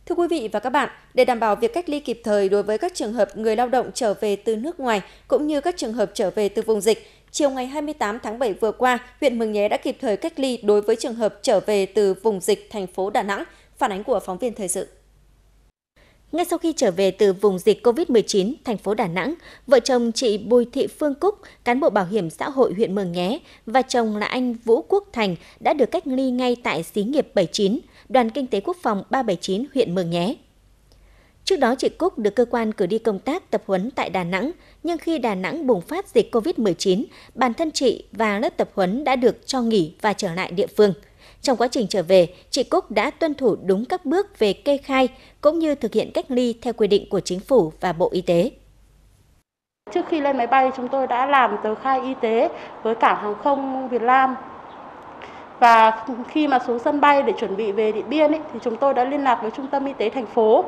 Thưa quý vị và các bạn, để đảm bảo việc cách ly kịp thời đối với các trường hợp người lao động trở về từ nước ngoài cũng như các trường hợp trở về từ vùng dịch, chiều ngày 28 tháng 7 vừa qua, huyện Mường Nhé đã kịp thời cách ly đối với trường hợp trở về từ vùng dịch thành phố Đà Nẵng. Phản ánh của phóng viên thời sự. Ngay sau khi trở về từ vùng dịch COVID-19, thành phố Đà Nẵng, vợ chồng chị Bùi Thị Phương Cúc, cán bộ bảo hiểm xã hội huyện Mường Nhé và chồng là anh Vũ Quốc Thành đã được cách ly ngay tại xí nghiệp 79, Đoàn Kinh tế Quốc phòng 379 huyện Mường Nhé. Trước đó, chị Cúc được cơ quan cử đi công tác tập huấn tại Đà Nẵng, nhưng khi Đà Nẵng bùng phát dịch COVID-19, bản thân chị và lớp tập huấn đã được cho nghỉ và trở lại địa phương. Trong quá trình trở về, chị Cúc đã tuân thủ đúng các bước về kê khai cũng như thực hiện cách ly theo quy định của Chính phủ và Bộ Y tế. Trước khi lên máy bay, chúng tôi đã làm tờ khai y tế với cảng hàng không Việt Nam. Và khi mà xuống sân bay để chuẩn bị về Điện Biên thì chúng tôi đã liên lạc với Trung tâm Y tế thành phố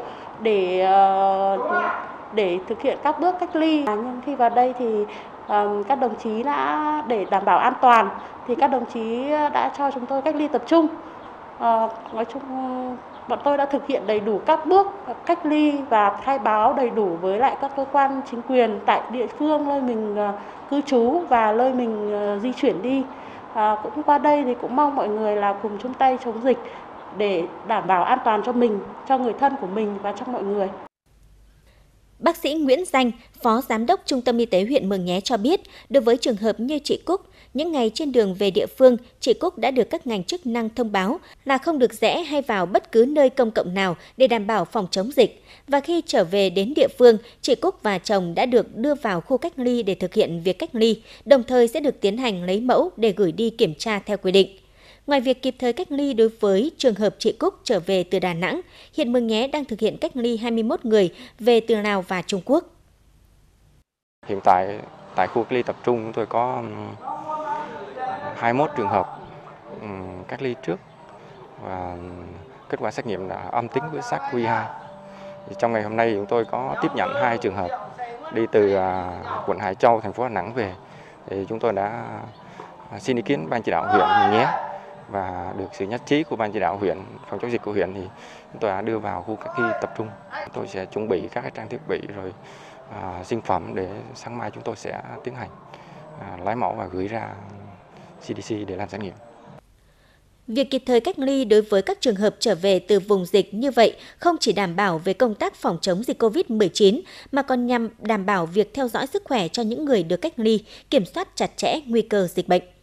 để thực hiện các bước cách ly. Nhưng khi vào đây thì các đồng chí để đảm bảo an toàn thì các đồng chí đã cho chúng tôi cách ly tập trung. Nói chung bọn tôi đã thực hiện đầy đủ các bước cách ly và khai báo đầy đủ với lại các cơ quan chính quyền tại địa phương nơi mình cư trú và nơi mình di chuyển đi. Cũng qua đây thì cũng mong mọi người là cùng chung tay chống dịch để đảm bảo an toàn cho mình, cho người thân của mình và cho mọi người. Bác sĩ Nguyễn Danh, Phó Giám đốc Trung tâm Y tế huyện Mường Nhé cho biết, đối với trường hợp như chị Cúc, những ngày trên đường về địa phương, chị Cúc đã được các ngành chức năng thông báo là không được rẽ hay vào bất cứ nơi công cộng nào để đảm bảo phòng chống dịch. Và khi trở về đến địa phương, chị Cúc và chồng đã được đưa vào khu cách ly để thực hiện việc cách ly, đồng thời sẽ được tiến hành lấy mẫu để gửi đi kiểm tra theo quy định. Ngoài việc kịp thời cách ly đối với trường hợp chị Cúc trở về từ Đà Nẵng, hiện Mường Nhé đang thực hiện cách ly 21 người về từ Lào và Trung Quốc. Hiện tại tại khu cách ly tập trung chúng tôi có 21 trường hợp cách ly trước và kết quả xét nghiệm đã âm tính với SARS-CoV-2. Trong ngày hôm nay chúng tôi có tiếp nhận 2 trường hợp đi từ quận Hải Châu, thành phố Đà Nẵng về. Thì chúng tôi đã xin ý kiến Ban chỉ đạo huyện Mường Nhé và được sự nhất trí của Ban chỉ đạo huyện phòng chống dịch của huyện thì chúng tôi đã đưa vào khu cách ly tập trung. Tôi sẽ chuẩn bị các trang thiết bị rồi sinh phẩm để sáng mai chúng tôi sẽ tiến hành lấy mẫu và gửi ra CDC để làm xét nghiệm. Việc kịp thời cách ly đối với các trường hợp trở về từ vùng dịch như vậy không chỉ đảm bảo về công tác phòng chống dịch COVID-19 mà còn nhằm đảm bảo việc theo dõi sức khỏe cho những người được cách ly, kiểm soát chặt chẽ nguy cơ dịch bệnh.